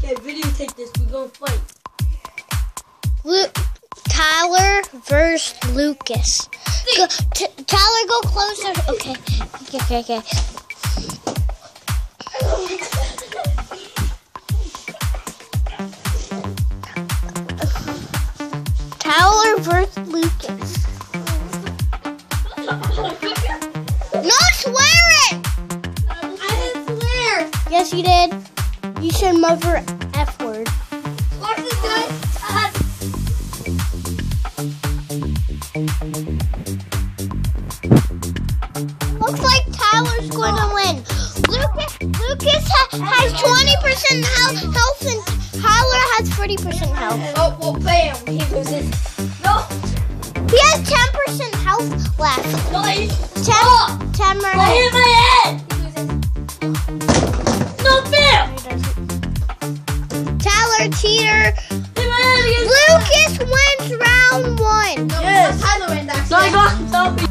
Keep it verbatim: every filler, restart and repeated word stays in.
Okay, videotape this. We're gonna fight. Lu Tyler versus Lucas. Go, t Tyler, go closer. Okay. Okay, okay, okay. Tyler versus Lucas. No swearing! I didn't swear. Yes, you did. You said mother F word. Watch this, guys. Looks like Tyler's going to win. Lucas, Lucas ha has twenty percent health, health and Tyler has forty percent health. Oh, well, bam. He loses. No. He has ten percent health left. No, he. ten, Oh, ten more I hit health. my head. He loses. No, bam. Tyler, cheater. Hit my head again. Lucas wins round one. No, yes. Tyler wins, actually. No, I got. No,